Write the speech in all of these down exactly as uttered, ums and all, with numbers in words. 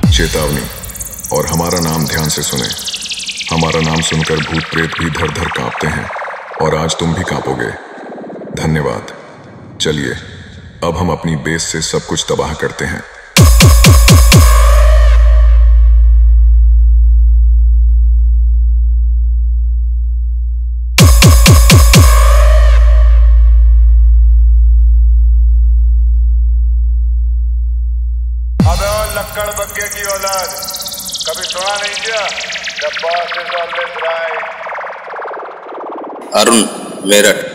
चेतावनी, और हमारा नाम ध्यान से सुने। हमारा नाम सुनकर भूत प्रेत भी धर धर कांपते हैं, और आज तुम भी कांपोगे। धन्यवाद। चलिए अब हम अपनी बेस से सब कुछ तबाह करते हैं। लक्कड़ बग्गे की औलाद, कभी सुना नहीं क्या? The boss is always right. Arun Meerut.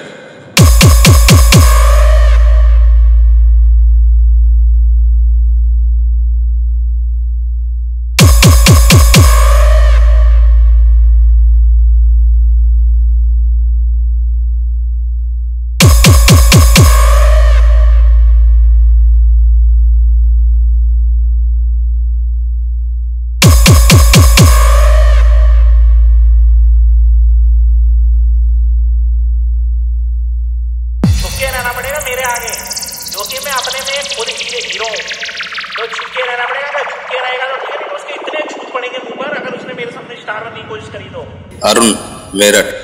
रहना पड़ेगा मेरे आगे, क्योंकि मैं अपने में खुद हीरे हीरो हूँ। तो छुपके रहना पड़ेगा। अगर छुपके रहेगा तो ठीक है, नहीं तो उसके इतने छूट पड़ेंगे मुंह पर अगर उसने मेरे सामने स्टार बनने की कोशिश करी तो। अरुण मेरठ।